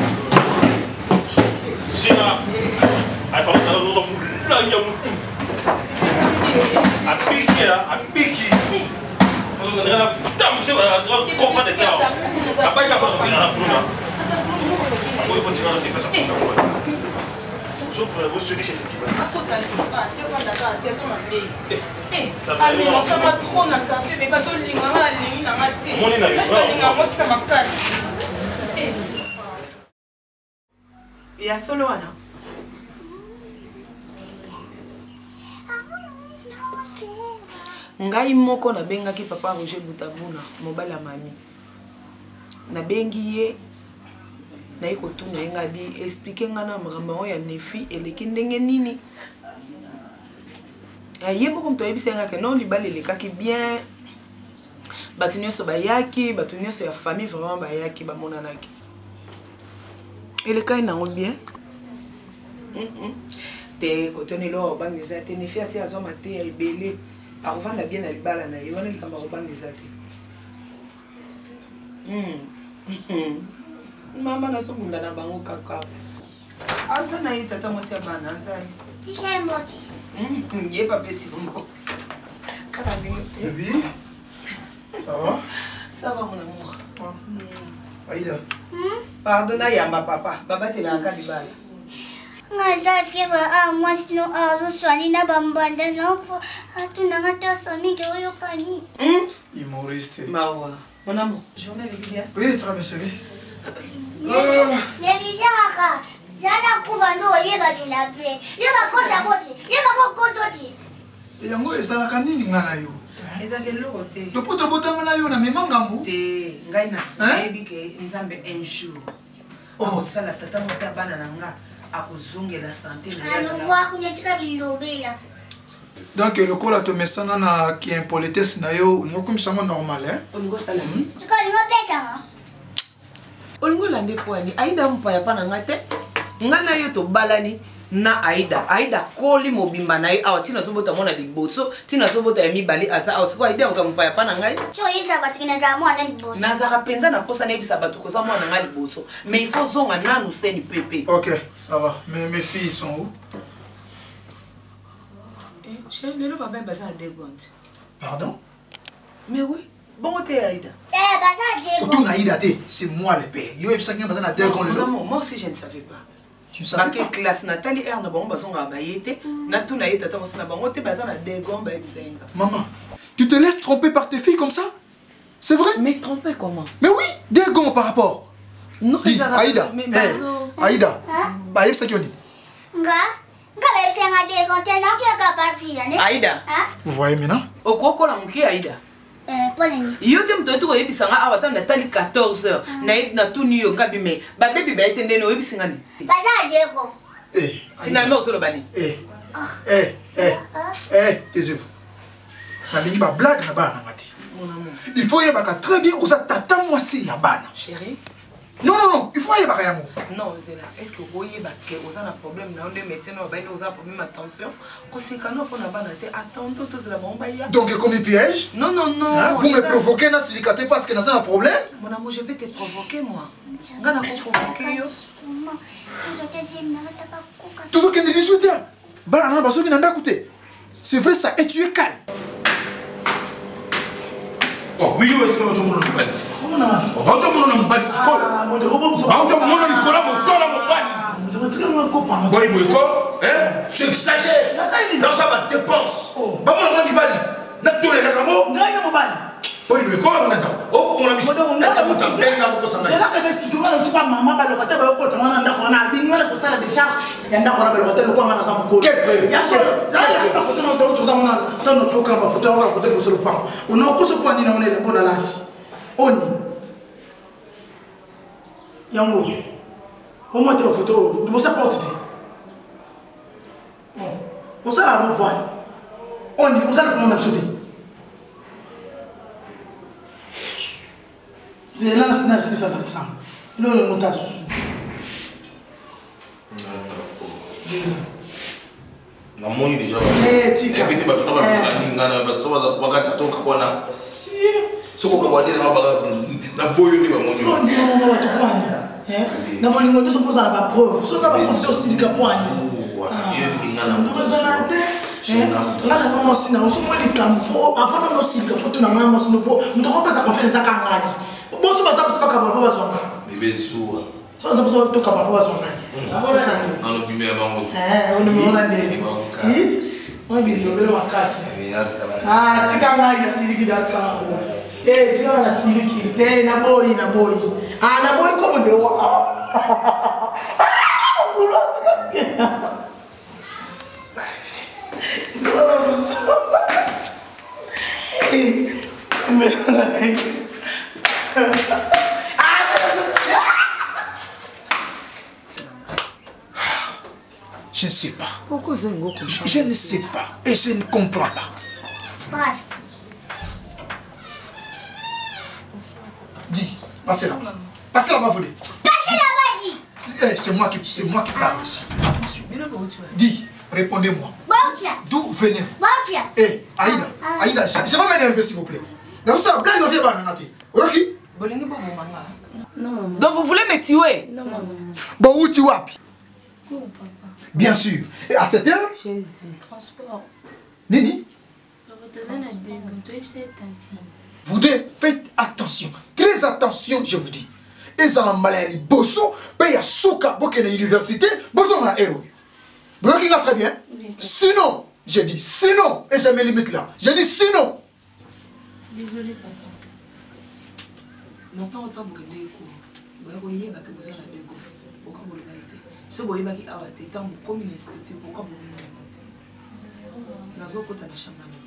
Sina. Ai fala que nós vamos lá e muito. A pique, a pique. Quando ela tá, você vai comprar de carro. A pai tá falando que ela bruna. Vou vou tirar aqui essa puta agora. Só para você deixar aqui. Ah, só tá ali. Ah, tem uma da cara, tem uma bem. Eh, a minha fama trona tá, que beba só linga na linga na mate. Moni na isso. Linga mostra makari. Eh. Ya solo ana. Ngai moko nabengaki papa Roger Butabuna mobali ya mami nabengi ye naye kotuna ye ngai bi explique nga na makambo oyo ya nefi eleki ndenge nini ye moko moto ayebisa nga ke non libala elekaki bien bato nyonso bayaki bato nyonso ya famille vraiment bayaki bamonanaki elekai nango bien te kotonelo obangisa te nefi asi azwa mate ya ebele akovanda bien na libala na ye wana likambo akobangisa te mama nazobunda na bango kaka aza na ye tata mwasi ya bana azali ye papesi bongo kaka ndenge ça va ça va mon amour Aïda pardon nayamba papa babatelaka libala Ngaza fièvre à moi sinon à zo soigner na bambanda non pour tu n'as pas soigné que yo kani. Humoriste. Mawa. Mon amour, journée est bien. Oui, très bien chérie. Mais bien aka. Zana kuva ndo yeba kinape. Yeba kosa kote. Yeba kokote. Yango ezalaka nini ngana yo? Ezake loko te. Lopoto botanga na yo na mema ngambu. Te, ngai na soyebi ke nzambe un jour. Oh, sala tata mosa bana nanga akuzungela santé na yo. Ano wa kunyetika bilobela. Donc le cola to mesana na qui impolitesse na yo, ngo comme ça normal hein. Ongo sala. Siko ngo beta. Olingo lande poani aida mpaya pana ngate. Ngana yo to balani na aida aida koli mobimba na ye awa tina sobota mona liboso tina sobota ya mibali asa awa siko aida oza mpaya pana ngai cho isa batu kina za mwana liboso nazaka penza na posa na yebisa batu koza mwana ngai liboso mais il faut zonga nanu seni pepe. Ok, ça va. Mais mes filles sont où? Eh, chérie, lelo baba baza à deux secondes. Pardon? Mais oui, bon te aida. Eh, baza à deux secondes. Aida te, c'est moi le père. Yo ebisa kinga baza na deux secondes lelo. Non, moi aussi je ne savais pas. Tu savais pas? Classe Nathalie R na bango bazonga bayete na tuna yeta tata mosina bango te baza na degon ba bisenga. Maman, tu te laisses tromper par tes filles comme ça? C'est vrai? Mais tromper comment? Mais oui, degon par rapport. Non, dis Aïda. Eh, Aïda. Ba yebisa kioni. Nga, nga ba bisenga degon te na ki ka pa fille ne? Aïda. Vous voyez maintenant? Okoko la muki Aïda. Eh, poleni. Yo te mto to yebisanga awa ta Nathalie quatorze heures. Na na tuni yo ngabime. Ba baby ba etende no yebisanga ni. Baza à degon. Eh, finalement osolo bani. Eh. Eh, eh. Eh, taisez-vous. Na lingi ba blague na ba na ngati. Il faut y avoir très bien aux tata moi si ya bana. Chérie. Non non non, il faut y avoir yango. Non, c'est là. Est-ce que vous voyez que vous avez un problème dans les médecins ou bien vous avez un problème attention? Parce que quand on a bana attendons tous la bombe ya. Donc comme un piège? Non non non. Hein? Vous me provoquez na silicate parce que na un problème? Mon amour, je vais te provoquer moi. Ngana ko provoquer yo. Tout ce qui est dix-huit heures. Bana na baso ki nanda koute. C'est vrai ça et tu es calme. Oh, oui, oui, c'est le jour où on nous bâtit. Oh, bah, on nous bâtit. Ah, mon Dieu, on nous bâtit. On nous Nicolas, mon tour, mon bâtit. Bon, il faut quoi? Hein? Tu exagères. Dans ça, ma dépense. Bah, mon Dieu, Bali. N'a tous les règlements. N'a rien, mon Bali. Bon, il faut quoi, mon Dieu? Oh, on a mis. C'est là que les étudiants ne sont pas maman, bah, le côté, bah, le côté, on a un an, on a pour ça la décharge. Il y a un an, on a le côté, le quoi, on a un peu. Quel prix? Bien sûr. Ça, c'est pas photo, on a d'autres, on a dans notre camp, on a photo, on a photo sur le pan. On a encore ce point, on est bon à l'anti. On y. Yango. Au moins, tu as photo, tu ne sais pas où tu es. On s'en a un point. On y, on s'en a un point sauté. C'est là, c'est là, c'est ça, c'est ça. Là, on monte à sous. namoni déjà eh tika ebiti bato na ba ngana ba so ba bakati atonka kona si soko ko wadele mabaka na boyo ni ba moni siko ndika mo ba to kwanya eh na moni ngo so poza ba preuve so ka ba preuve so ndika kwanya ye ngana ndo zana te eh ngana mo sina so mo di kamfo afana no sika foto na ngana mo sino po ndo ko pesa confiance ka ngani bo so ba za ba ka ba ba zonga bebe zuwa so za so to ka ba ba zonga nalo bimela bango eh on me ona ndeni on bi no belo makasi ah tika ngai na siliki da tika ko eh tika na siliki te na boy na boy ah na boy ko ndo ah bulo tika eh me Je ne sais pas. Je, je ne sais pas. Et je ne comprends pas. Passe. Dis, passez là. Passez là-bas, vous dites. Passez là-bas, dis. Eh, c'est moi qui, c'est moi qui parle ici. Attention. Dis, répondez-moi. D'où venez-vous? Eh, Aïda, Aïda, je ne vais pas m'énerver s'il vous plaît. Donc vous voulez me tuer? Non, maman. Bon, où tu vas? Bien sûr. Et à cette heure? Transport. Nini? Vous deux, faites attention. Très attention, je vous dis. Et ça la maladie. Bosso, paye à Souka, Boké à l'université, Bosso à héros. Vous voyez très bien? Sinon, j'ai dit sinon, et je me limite là. J'ai dit sinon. Désolé, papa. Ce boy baki awate tant comme une institut pourquoi vous nazo kota na shamba na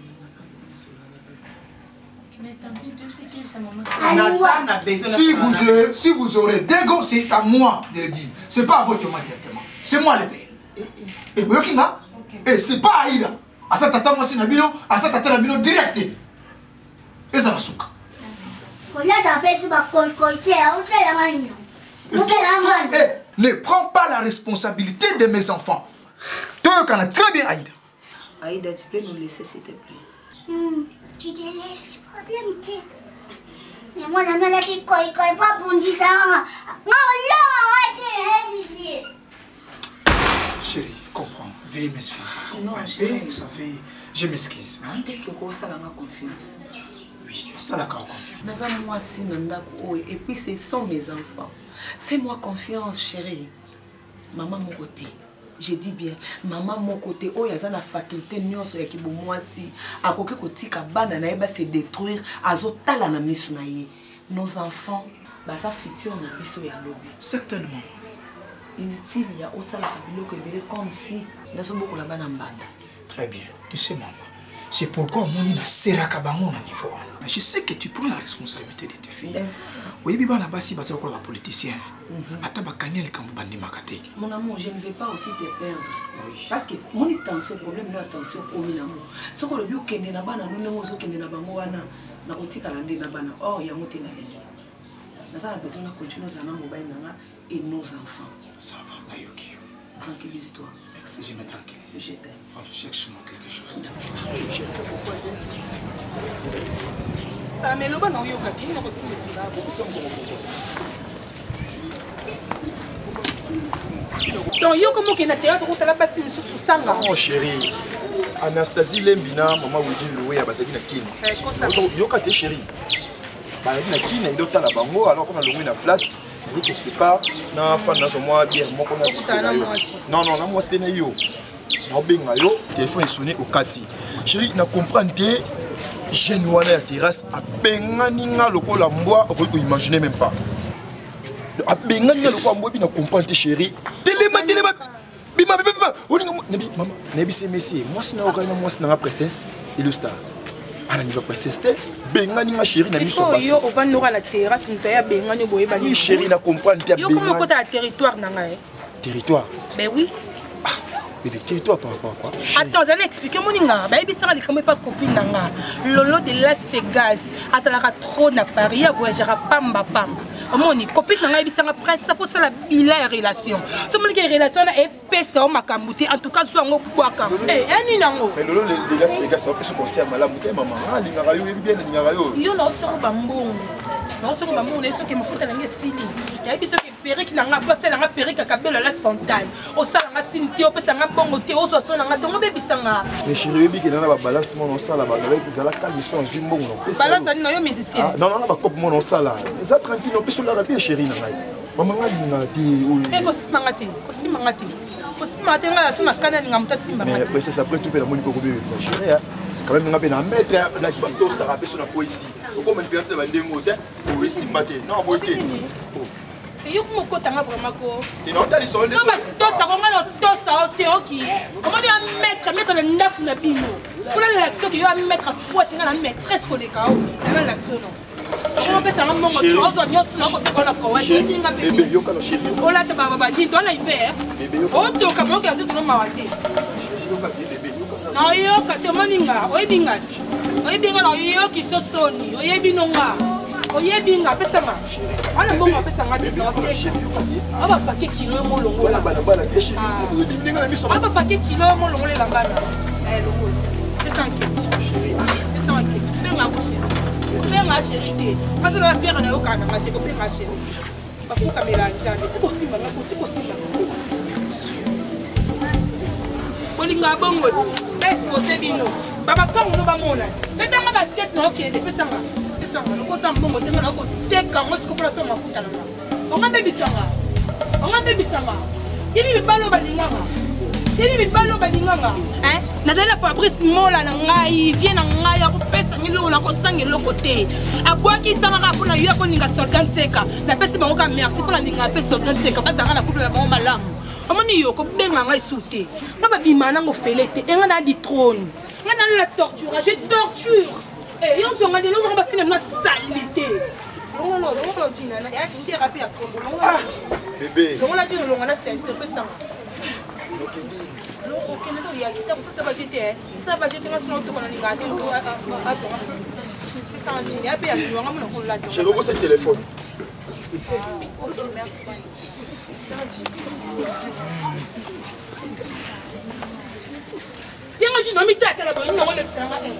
mais tantôt tu sais que c'est maman. Si vous aurez, si vous aurez des gosses, c'est à moi de le dire. C'est pas à votre maman directement. C'est moi le père. Et vous voyez et c'est pas Aïda. À ça tata moi c'est Nabino, à ça tata Nabino direct. Et ça va souka. Ne prends pas la responsabilité de mes enfants. Toi, tu connais très bien Aïda. Aïda, tu peux nous laisser s'il te plaît. Hmm, tu te laisses, problème qui? Et moi, la maladie, quoi, il ne pas pour dire ça. Non, chérie, comprends. Veuillez m'excuser. Non, chérie. Vous savez, je m'excuse. Qu'est-ce que vous avez confiance? Oui, c'est la confiance. Et puis, ce sont mes enfants. Fais-moi confiance, chérie. Maman, mon côté. Je dis bien, maman, mon côté, oh, il y a la faculté, nous sommes qui moi si, à côté côté kabana na eba se détruire, azotala na misunaye. Nos enfants, bah ça futur na biso ya lobi. Certainement. Inutile ya osala kabilo ko ebele comme si na so beaucoup la bana mbanda. Très bien. Tu sais maman, c'est pourquoi mon ina seraka bango na niveau. Mais je sais que tu prends la responsabilité de tes filles. Oui, biba na basi basa ko la politicien. Ata bakanya le kambu bandi makate. Mon amour, je ne vais pas aussi te perdre. Oui. Parce que mon attention problème na attention comme amour. Ce que le bio kende na bana nous nemo zo kende na bango wana na kotika lande na bana. Oh, ya moté na lende. Na ça la besoin de continuer à mobile nanga et nos enfants. Ça va, Nayoki. Tranquillise-toi. Merci, je me tranquillise. Je t'aime. Oh, cherche-moi quelque chose. Ah, mais le bon, on y a qui n'a pas de donc, yo comment qu'il y a des gens qui pas si sanga. Oh chérie, Anastasie Lembina, maman vous dit louer à Basaki na Kine. Yo ka te chérie. Bah na Kine il doit la bango alors qu'on a loué na flat. Il dit quelque part na fan na so moi bien moi qu'on a. Non non non moi c'était na yo. Na benga yo, téléphone est sonné au Kati. Chérie, na comprendre jeune wana ya terrasse a bengani nga lokola mbwa ko imaginer même pas. A bengani nga lokola mbwa bi na comprendre chérie. Téléma téléma bima bima oninga nabi maman nabi c'est messie moi sina okana moi sina princesse et le star. Ana niveau princesse té bengani nga chérie na miso ba. Yo on va nous à la terrasse nous ya bengani boye ba ni chérie na comprendre té bengani. Yo comment côté territoire na nga. Territoire. Ben oui. Bébé, territoire par rapport à quoi? Attends, j'allais expliquer mon inga. Baby, ça ne pas copine nanga. Lolo de Las Vegas. Attends, trop na Paris, voyagera pamba pamba. Mon copine nanga, il s'en presse, ça faut ça la bilan relation. Ce monde qui est relation est épaisse au makamouti. En tout cas, soit on boit comme. Eh, un inango. Mais Lolo de Las Vegas, ça peut se concerne à la bouteille, maman. Ah, l'ingarayo, il bien l'ingarayo. Yo non sur bambou. Non sur bambou, on est sûr que mon frère n'a sini. Il y a bis que Péric n'a pas passé la Péric à Cabelle à Las Fontaine. Au salon à Cynthia, au Pessanga bon côté, au soir n'a donc bébé sanga. Mais chérie, qui n'a pas balance mon salle là-bas avec des ala calme sur un jumbo. Balance à nous musicien. Non non non, pas comme mon salle là. Ça tranquille, on peut sur la rapide chérie na ngai. Maman nga dit. Eh ko simangati, ko simangati. Ko simangati nga sima kana nga muta simangati. Mais c'est ça après tout la moni ko bébé ça chérie. Quand même, on a un maître, là, je vais tout ça rappeler sur la poésie. Pourquoi on peut faire ça dans des mots, poésie matin, non, poésie. Et yo comment côté nga vraiment ko. Et non, t'as dit ça, on est sur. Non, toi ça comment non, toi ça t'es OK. Comment tu vas mettre mettre le nap na bino. Pour la l'action que yo va mettre fois tu na maîtresse ko le kao. Na l'action non. Comment peut ça mon mongo, tu oses bien là ko te kona ko. Bébé yo kana chérie. Oh là te baba dit toi là il fait. Bébé yo. Oh to comment que tu no mawate. Non, yo kate moninga, oyebinga. Oyebinga na yo ki sosoni, oyebinonga. Oyebinga pesanga. Ana bongo pesanga de dote. Aba paquet kilo mo longo la bana bana keshi. Ndinga na miso. Aba paquet kilo mo longo la bana. Eh longo. Pesanga. Pesanga. Penga ko. Penga chérie. Parce que la pierre na yo kana ngate ko penga chérie. Ba fuka melanja, tiko simba na ko tiko simba. Bolinga bongo. Exposé bino. Baba quand on va mona. Pesanga ba tête na OK, pesanga. Pesanga ko tam bongo te na ko teka mo ko pla so mafuta na. On va bebisanga. On va bebisanga. Ibi balo balinganga. Ibi balo balinganga. Hein? Na dala Fabrice Mola na ngai, vient na ngai ya ko pesa ngilo na ko sangelo côté. Abwaki samaka pona yo ko ninga soldat teka. Na pesi bango ka merci pona ninga pesa soldat teka. Bazanga na couple na bango malamu. amoni yo ko benga ngai souté nga ba bimana ngo felete enga na di trône nga na la torture je torture eh yo so nga de no so ba fina na salité non non non non dina na ya ndi rapi ya kombo non bébé non la dina longa na ceinture pe ça non OK na do ya kita ko sa ba jeté sa ba jeté nga so to na linga te ko a a to ça en dina ya pe ya lo nga mo ko la jo je revois ce téléphone merci Yang aja nami tak kalau ini nawar sama eh.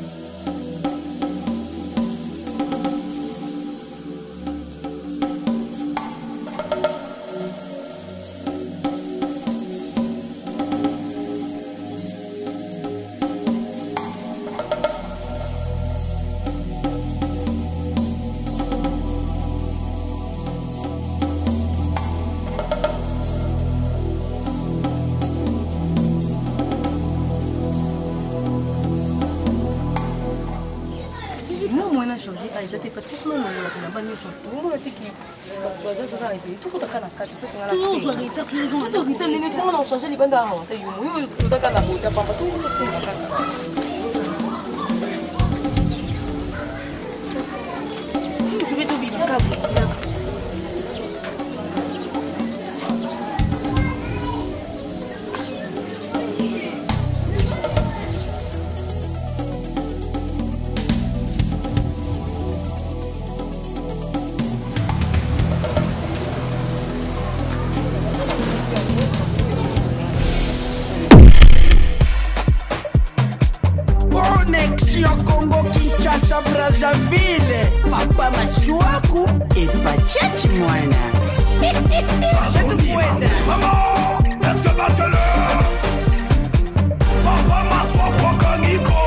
changer à les parce que sinon on a pas mieux son on a été qui ça ça ça et puis tout quand on a quatre ça on a toujours jouer les tapes toujours jouer donc putain les gens on a changé les bandes à on t'as eu moi tout ça la moto pas tout tout ça je vais t'oublier le câble Brazzaville, Papa Masuaku et Pachechi Moana. C'est tout buena. Maman, est-ce que battre-le? Papa Masuaku, Kaniko.